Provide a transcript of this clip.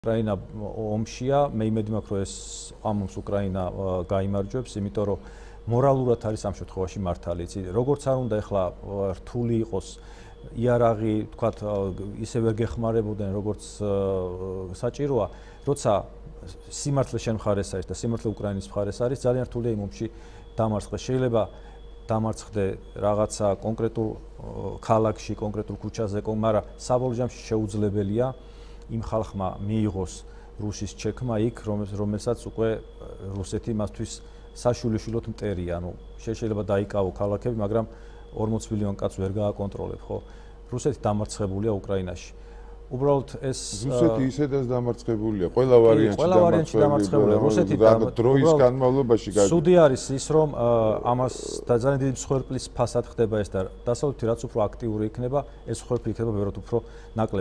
უკრაინა ომშია, მე იმედი მაქვს, რომ ეს ამ ომს უკრაინა გაიმარჯვებს, იმიტომ რომ მორალურად არის ამ შემთხვევაში მართალი. როგორც არ უნდა ეხლა რთული იყოს იარაღი, თქვათ, ისე ვერ გეხმარებოდნენ, როგორც საჭიროა, როცა სიმართლე შენ მხარეს არის და სიმართლე უკრაინის მხარეს არის, ძალიან რთულია იმ ომში დამარცხება. შეიძლება დამარცხდე რაღაცა კონკრეტულ ქალაქში, კონკრეტულ ქუჩაზე, მაგრამ საბოლოო ჯამში შეუძლებელია იმ ხალხმა მიიღოს რუსის ჩექმა იქ, რომელსაც უკვე რუსეთი მასთვის საშვილიშვილოდ მტერია. ანუ შეიძლება დაიკავო ქალაქები, მაგრამ 40 მილიონ კაცს ვერ გააკონტროლებ, ხო? რუსეთი დამარცხებულია უკრაინაში. უბრალოდ ეს რუსეთი ისედაც დამარცხებულია, ყველა ვარიანტში დამარცხებულია. რუსეთი დროის განმავლობაში სუდი არის ის, რომ ამას და ძალიან დიდი მსხვერპლის ფასად ხდება ეს და დასავლეთი რაც უფრო აქტიური იქნება, ეს მსხვერპლი იქნება ბევრად უფრო ნაკლები.